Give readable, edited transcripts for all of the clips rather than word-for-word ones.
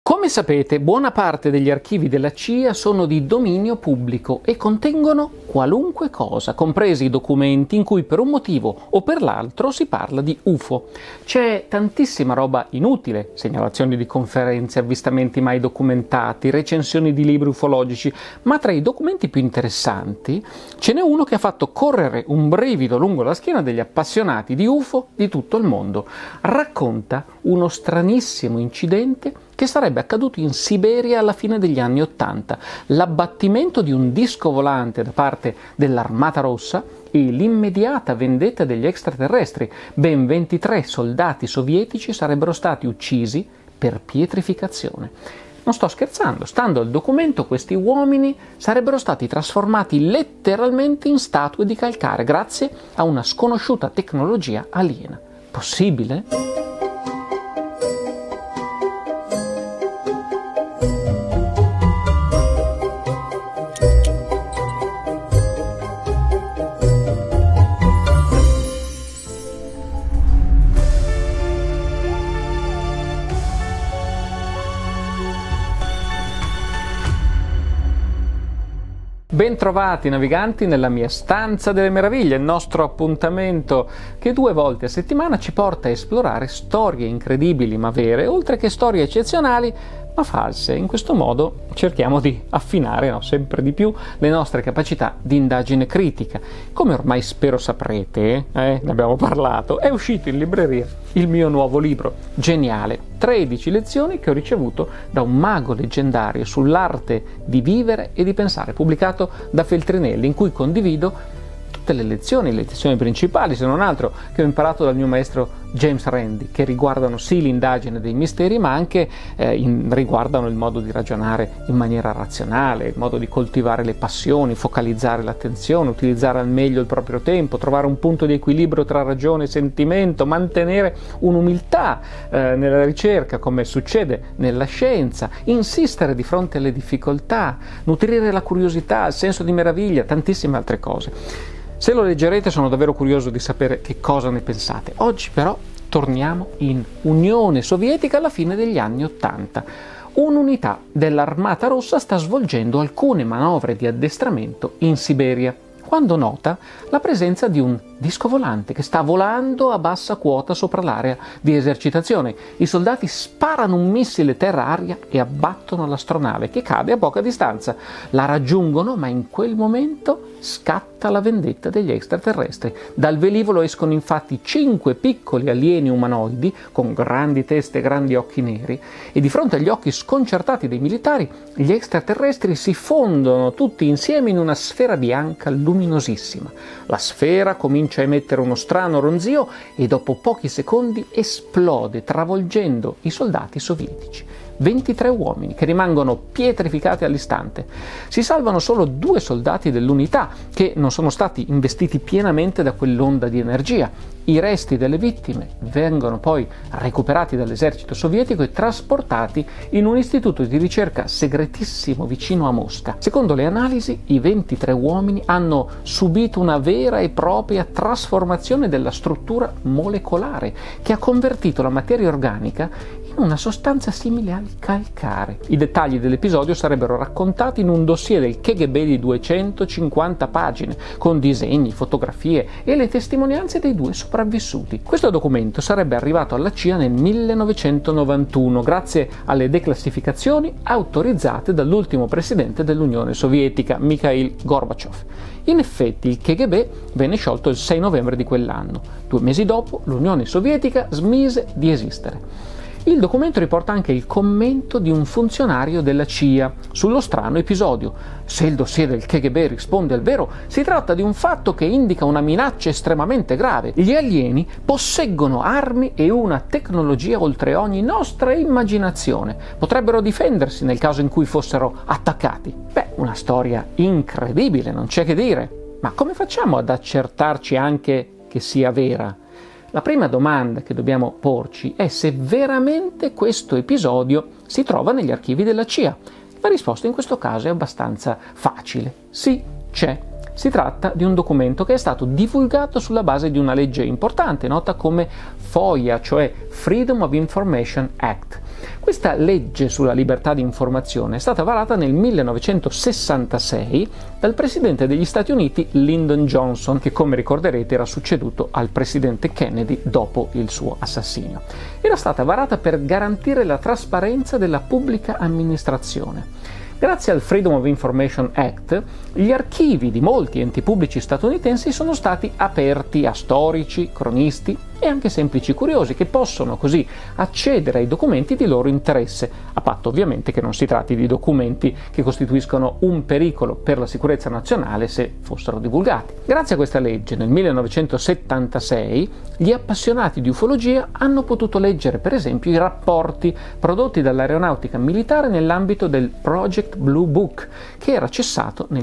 Come sapete, buona parte degli archivi della CIA sono di dominio pubblico e contengono qualunque cosa, compresi i documenti in cui per un motivo o per l'altro si parla di UFO. C'è tantissima roba inutile, segnalazioni di conferenze, avvistamenti mai documentati, recensioni di libri ufologici, ma tra i documenti più interessanti ce n'è uno che ha fatto correre un brivido lungo la schiena degli appassionati di UFO di tutto il mondo. Racconta uno stranissimo incidente che sarebbe accaduto in Siberia alla fine degli anni '80, l'abbattimento di un disco volante da parte dell'Armata Rossa e l'immediata vendetta degli extraterrestri. Ben 23 soldati sovietici sarebbero stati uccisi per pietrificazione. Non sto scherzando, stando al documento questi uomini sarebbero stati trasformati letteralmente in statue di calcare grazie a una sconosciuta tecnologia aliena. Possibile? Bentrovati naviganti nella mia stanza delle meraviglie, il nostro appuntamento che 2 volte a settimana ci porta a esplorare storie incredibili ma vere, oltre che storie eccezionali ma false. In questo modo cerchiamo di affinare sempre di più le nostre capacità di indagine critica. Come ormai spero saprete, ne abbiamo parlato, è uscito in libreria il mio nuovo libro, geniale, 13 lezioni che ho ricevuto da un mago leggendario sull'arte di vivere e di pensare, pubblicato da Feltrinelli, in cui condivido tutte le lezioni principali, se non altro, che ho imparato dal mio maestro James Randi, che riguardano sì l'indagine dei misteri, ma anche riguardano il modo di ragionare in maniera razionale, il modo di coltivare le passioni, focalizzare l'attenzione, utilizzare al meglio il proprio tempo, trovare un punto di equilibrio tra ragione e sentimento, mantenere un'umiltà nella ricerca, come succede nella scienza, insistere di fronte alle difficoltà, nutrire la curiosità, il senso di meraviglia, tantissime altre cose. Se lo leggerete sono davvero curioso di sapere che cosa ne pensate. Oggi però torniamo in Unione Sovietica alla fine degli anni '80. Un'unità dell'Armata Rossa sta svolgendo alcune manovre di addestramento in Siberia, quando nota la presenza di un disco volante che sta volando a bassa quota sopra l'area di esercitazione. I soldati sparano un missile terra-aria e abbattono l'astronave, che cade a poca distanza. La raggiungono, ma in quel momento scatta la vendetta degli extraterrestri. Dal velivolo escono infatti 5 piccoli alieni umanoidi con grandi teste e grandi occhi neri, e di fronte agli occhi sconcertati dei militari gli extraterrestri si fondono tutti insieme in una sfera bianca luminosissima. La sfera comincia a emettere uno strano ronzio e dopo pochi secondi esplode, travolgendo i soldati sovietici. 23 uomini che rimangono pietrificati all'istante. Si salvano solo 2 soldati dell'unità che non sono stati investiti pienamente da quell'onda di energia. I resti delle vittime vengono poi recuperati dall'esercito sovietico e trasportati in un istituto di ricerca segretissimo vicino a Mosca. Secondo le analisi, i 23 uomini hanno subito una vera e propria trasformazione della struttura molecolare che ha convertito la materia organica in una sostanza simile al calcare. I dettagli dell'episodio sarebbero raccontati in un dossier del KGB di 250 pagine, con disegni, fotografie e le testimonianze dei 2 sopravvissuti. Questo documento sarebbe arrivato alla CIA nel 1991, grazie alle declassificazioni autorizzate dall'ultimo presidente dell'Unione Sovietica, Mikhail Gorbaciov. In effetti il KGB venne sciolto il 6 novembre di quell'anno. 2 mesi dopo l'Unione Sovietica smise di esistere. Il documento riporta anche il commento di un funzionario della CIA sullo strano episodio. Se il dossier del KGB risponde al vero, si tratta di un fatto che indica una minaccia estremamente grave. Gli alieni posseggono armi e una tecnologia oltre ogni nostra immaginazione. Potrebbero difendersi nel caso in cui fossero attaccati. Una storia incredibile, non c'è che dire. Ma come facciamo ad accertarci anche che sia vera? La prima domanda che dobbiamo porci è se veramente questo episodio si trova negli archivi della CIA. La risposta in questo caso è abbastanza facile. Sì, c'è. Si tratta di un documento che è stato divulgato sulla base di una legge importante, nota come FOIA, cioè Freedom of Information Act. Questa legge sulla libertà di informazione è stata varata nel 1966 dal presidente degli Stati Uniti Lyndon Johnson, che come ricorderete era succeduto al presidente Kennedy dopo il suo assassinio. Era stata varata per garantire la trasparenza della pubblica amministrazione. Grazie al Freedom of Information Act, gli archivi di molti enti pubblici statunitensi sono stati aperti a storici, cronisti e anche semplici curiosi che possono così accedere ai documenti di loro interesse, a patto ovviamente che non si tratti di documenti che costituiscono un pericolo per la sicurezza nazionale se fossero divulgati. Grazie a questa legge, nel 1976, gli appassionati di ufologia hanno potuto leggere per esempio i rapporti prodotti dall'aeronautica militare nell'ambito del Project Blue Book, che era cessato nel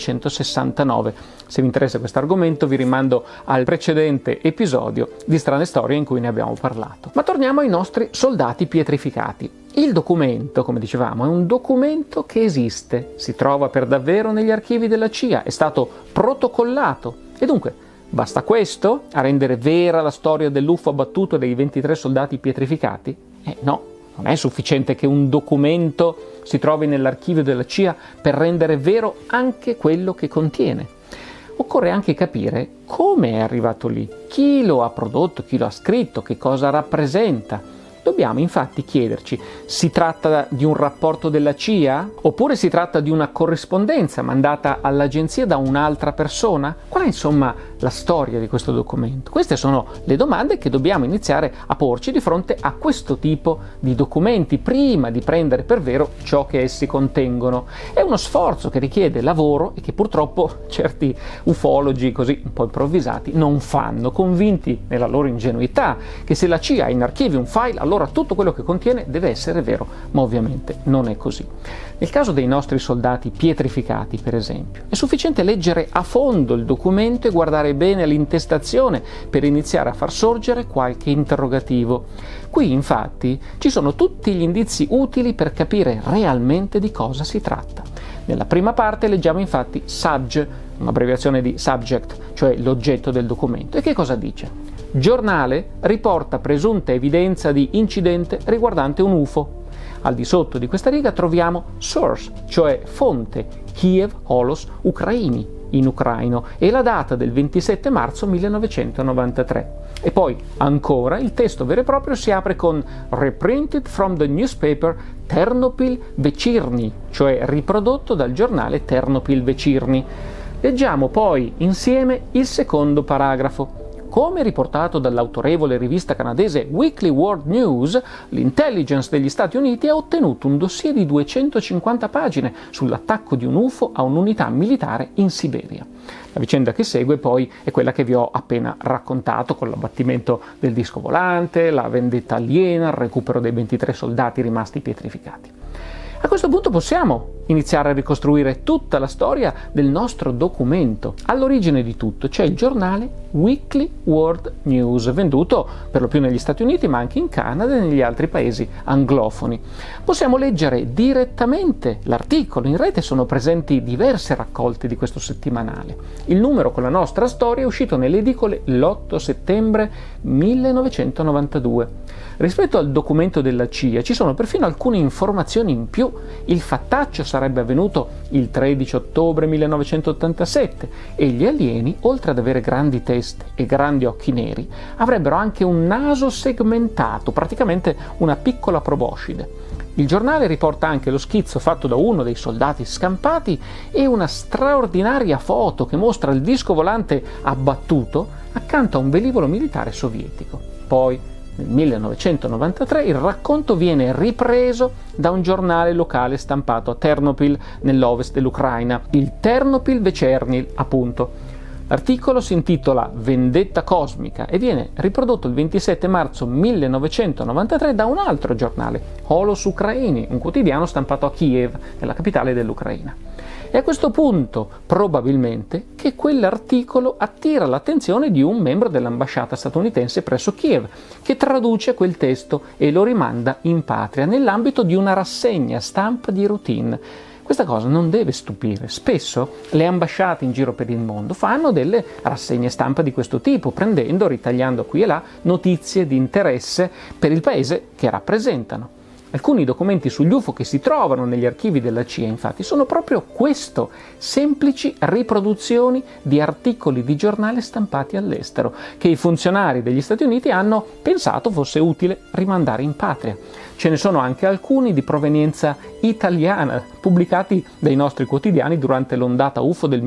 1969. Se vi interessa questo argomento vi rimando al precedente episodio di Strane Storie in cui ne abbiamo parlato. Ma torniamo ai nostri soldati pietrificati. Il documento, come dicevamo, è un documento che esiste, si trova per davvero negli archivi della CIA, è stato protocollato e dunque basta questo a rendere vera la storia dell'UFO abbattuto e dei 23 soldati pietrificati? No, non è sufficiente che un documento si trovi nell'archivio della CIA per rendere vero anche quello che contiene. Occorre anche capire come è arrivato lì, chi lo ha prodotto, chi lo ha scritto, che cosa rappresenta. Dobbiamo infatti chiederci, si tratta di un rapporto della CIA? Oppure si tratta di una corrispondenza mandata all'agenzia da un'altra persona? Qual è insomma la storia di questo documento? Queste sono le domande che dobbiamo iniziare a porci di fronte a questo tipo di documenti prima di prendere per vero ciò che essi contengono. È uno sforzo che richiede lavoro e che purtroppo certi ufologi così un po' improvvisati non fanno, convinti nella loro ingenuità che se la CIA ha in archivio un file allora tutto quello che contiene deve essere vero, ma ovviamente non è così. Nel caso dei nostri soldati pietrificati, per esempio, è sufficiente leggere a fondo il documento e guardare bene l'intestazione per iniziare a far sorgere qualche interrogativo. Qui, infatti, ci sono tutti gli indizi utili per capire realmente di cosa si tratta. Nella prima parte leggiamo infatti SUBJ, un'abbreviazione di subject, cioè l'oggetto del documento. E che cosa dice? Giornale riporta presunta evidenza di incidente riguardante un UFO. Al di sotto di questa riga troviamo source, cioè fonte, Kiev Holos Ucraini, in ucraino, e la data del 27 marzo 1993. E poi, ancora, il testo vero e proprio si apre con reprinted from the newspaper Ternopil Vechirny, cioè riprodotto dal giornale Ternopil Vechirny. Leggiamo poi insieme il secondo paragrafo. Come riportato dall'autorevole rivista canadese Weekly World News, l'intelligence degli Stati Uniti ha ottenuto un dossier di 250 pagine sull'attacco di un UFO a un'unità militare in Siberia. La vicenda che segue poi è quella che vi ho appena raccontato, con l'abbattimento del disco volante, la vendetta aliena, il recupero dei 23 soldati rimasti pietrificati. A questo punto possiamo iniziare a ricostruire tutta la storia del nostro documento. All'origine di tutto c'è il giornale Weekly World News, venduto per lo più negli Stati Uniti ma anche in Canada e negli altri paesi anglofoni. Possiamo leggere direttamente l'articolo, in rete sono presenti diverse raccolte di questo settimanale. Il numero con la nostra storia è uscito nelle edicole l'8 settembre 1992. Rispetto al documento della CIA ci sono perfino alcune informazioni in più. Il fattaccio sarebbe avvenuto il 13 ottobre 1987 e gli alieni, oltre ad avere grandi teste e grandi occhi neri, avrebbero anche un naso segmentato, praticamente una piccola proboscide. Il giornale riporta anche lo schizzo fatto da uno dei soldati scampati e una straordinaria foto che mostra il disco volante abbattuto accanto a un velivolo militare sovietico. Poi, nel 1993 il racconto viene ripreso da un giornale locale stampato a Ternopil, nell'ovest dell'Ucraina, il Ternopil Vechernil, appunto. L'articolo si intitola Vendetta cosmica e viene riprodotto il 27 marzo 1993 da un altro giornale, Holos Ucraini, un quotidiano stampato a Kiev, nella capitale dell'Ucraina. È a questo punto, probabilmente, che quell'articolo attira l'attenzione di un membro dell'ambasciata statunitense presso Kiev, che traduce quel testo e lo rimanda in patria nell'ambito di una rassegna stampa di routine. Questa cosa non deve stupire. Spesso le ambasciate in giro per il mondo fanno delle rassegne stampa di questo tipo, prendendo, ritagliando qui e là notizie di interesse per il paese che rappresentano. Alcuni documenti sugli UFO che si trovano negli archivi della CIA, infatti, sono proprio questo, semplici riproduzioni di articoli di giornale stampati all'estero, che i funzionari degli Stati Uniti hanno pensato fosse utile rimandare in patria. Ce ne sono anche alcuni di provenienza italiana, pubblicati dai nostri quotidiani durante l'ondata UFO del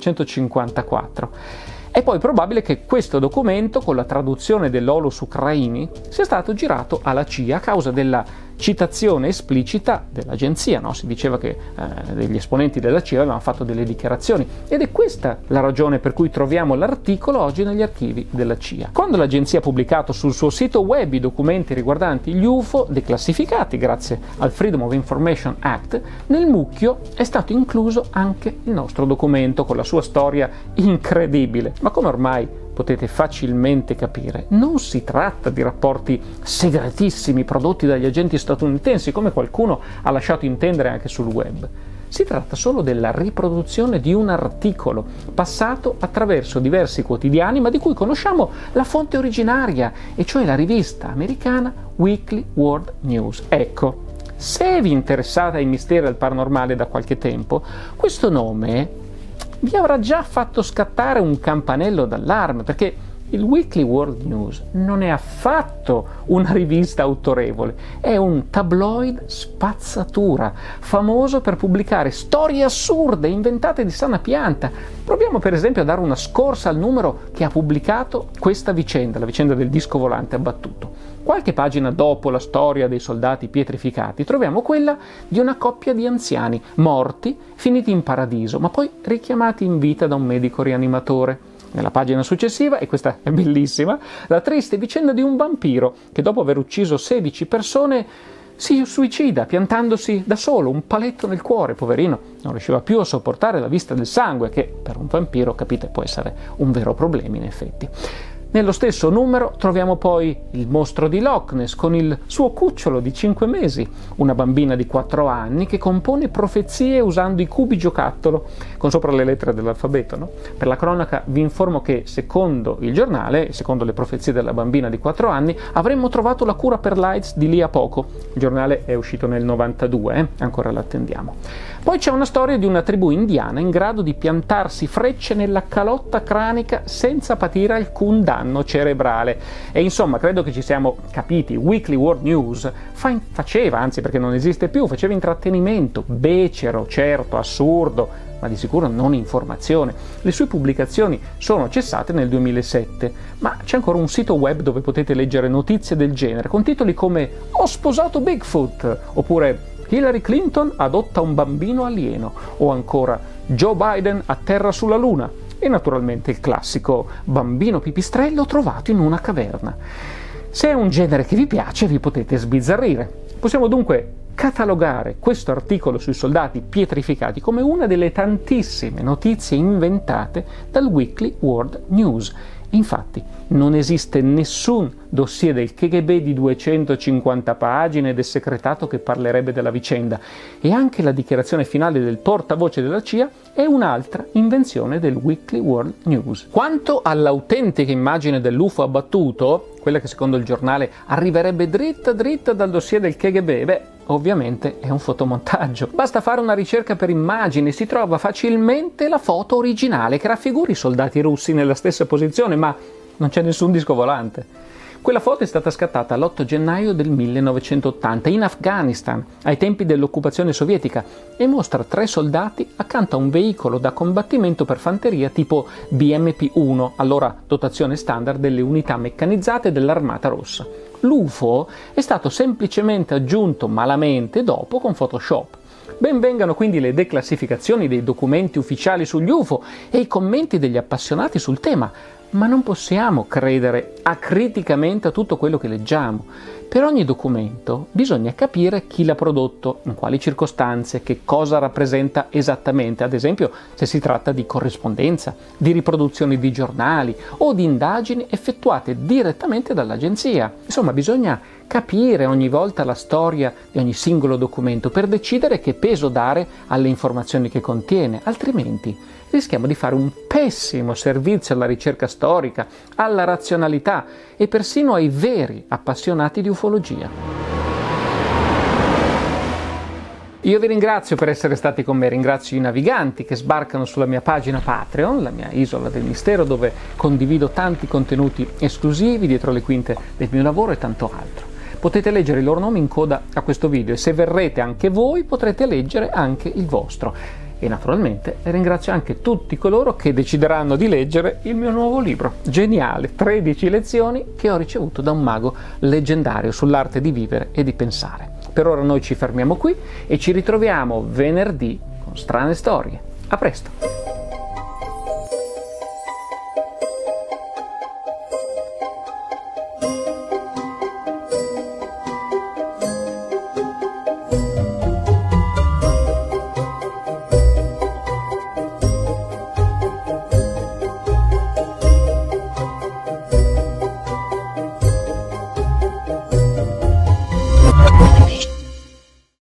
1954. È poi probabile che questo documento, con la traduzione dell'Olus Ucraini, sia stato girato alla CIA a causa della citazione esplicita dell'agenzia, no? Si diceva che degli esponenti della CIA avevano fatto delle dichiarazioni, ed è questa la ragione per cui troviamo l'articolo oggi negli archivi della CIA. Quando l'agenzia ha pubblicato sul suo sito web i documenti riguardanti gli UFO declassificati grazie al Freedom of Information Act, nel mucchio è stato incluso anche il nostro documento con la sua storia incredibile. Ma come ormai potete facilmente capire, non si tratta di rapporti segretissimi prodotti dagli agenti statunitensi, come qualcuno ha lasciato intendere anche sul web. Si tratta solo della riproduzione di un articolo passato attraverso diversi quotidiani, ma di cui conosciamo la fonte originaria, e cioè la rivista americana Weekly World News. Ecco, se vi interessate ai misteri del paranormale da qualche tempo, questo nome vi avrà già fatto scattare un campanello d'allarme, perché il Weekly World News non è affatto una rivista autorevole, è un tabloid spazzatura, famoso per pubblicare storie assurde inventate di sana pianta. Proviamo per esempio a dare una scorsa al numero che ha pubblicato questa vicenda, la vicenda del disco volante abbattuto. Qualche pagina dopo la storia dei soldati pietrificati troviamo quella di una coppia di anziani morti, finiti in paradiso, ma poi richiamati in vita da un medico rianimatore. Nella pagina successiva, e questa è bellissima, la triste vicenda di un vampiro che dopo aver ucciso 16 persone si suicida piantandosi da solo un paletto nel cuore. Poverino, non riusciva più a sopportare la vista del sangue, che per un vampiro, capite, può essere un vero problema in effetti. Nello stesso numero troviamo poi il mostro di Loch Ness con il suo cucciolo di 5 mesi, una bambina di 4 anni che compone profezie usando i cubi giocattolo, con sopra le lettere dell'alfabeto, no? Per la cronaca vi informo che, secondo il giornale, secondo le profezie della bambina di 4 anni, avremmo trovato la cura per l'AIDS di lì a poco. Il giornale è uscito nel 92, ancora l'attendiamo. Poi c'è una storia di una tribù indiana in grado di piantarsi frecce nella calotta cranica senza patire alcun danno cerebrale. E insomma, credo che ci siamo capiti. Weekly World News faceva, anzi perché non esiste più, faceva intrattenimento, becero, certo, assurdo, ma di sicuro non informazione. Le sue pubblicazioni sono cessate nel 2007, ma c'è ancora un sito web dove potete leggere notizie del genere, con titoli come "Ho sposato Bigfoot", oppure "Hillary Clinton adotta un bambino alieno", o ancora "Joe Biden atterra sulla Luna", e naturalmente il classico "bambino pipistrello trovato in una caverna". Se è un genere che vi piace, vi potete sbizzarrire. Possiamo dunque catalogare questo articolo sui soldati pietrificati come una delle tantissime notizie inventate dal Weekly World News. Infatti, non esiste nessun dossier del KGB di 250 pagine ed è segretato che parlerebbe della vicenda, e anche la dichiarazione finale del portavoce della CIA è un'altra invenzione del Weekly World News. Quanto all'autentica immagine dell'UFO abbattuto, quella che secondo il giornale arriverebbe dritta dritta dal dossier del KGB, ovviamente è un fotomontaggio. Basta fare una ricerca per immagini, si trova facilmente la foto originale che raffigura i soldati russi nella stessa posizione, ma non c'è nessun disco volante. Quella foto è stata scattata l'8 gennaio del 1980 in Afghanistan, ai tempi dell'occupazione sovietica, e mostra 3 soldati accanto a un veicolo da combattimento per fanteria tipo BMP-1, allora dotazione standard delle unità meccanizzate dell'Armata Rossa. L'UFO è stato semplicemente aggiunto malamente dopo con Photoshop. Ben vengano quindi le declassificazioni dei documenti ufficiali sugli UFO e i commenti degli appassionati sul tema, ma non possiamo credere acriticamente a tutto quello che leggiamo. Per ogni documento bisogna capire chi l'ha prodotto, in quali circostanze, che cosa rappresenta esattamente, ad esempio se si tratta di corrispondenza, di riproduzioni di giornali o di indagini effettuate direttamente dall'agenzia. Insomma, bisogna capire ogni volta la storia di ogni singolo documento per decidere che peso dare alle informazioni che contiene, altrimenti rischiamo di fare un pessimo servizio alla ricerca storica, alla razionalità e persino ai veri appassionati di ufologia. Io vi ringrazio per essere stati con me, ringrazio i naviganti che sbarcano sulla mia pagina Patreon, la mia isola del mistero, dove condivido tanti contenuti esclusivi dietro le quinte del mio lavoro e tanto altro. Potete leggere i loro nomi in coda a questo video e se verrete anche voi potrete leggere anche il vostro. E naturalmente ringrazio anche tutti coloro che decideranno di leggere il mio nuovo libro, geniale, 13 lezioni che ho ricevuto da un mago leggendario sull'arte di vivere e di pensare. Per ora noi ci fermiamo qui e ci ritroviamo venerdì con strane storie. A presto!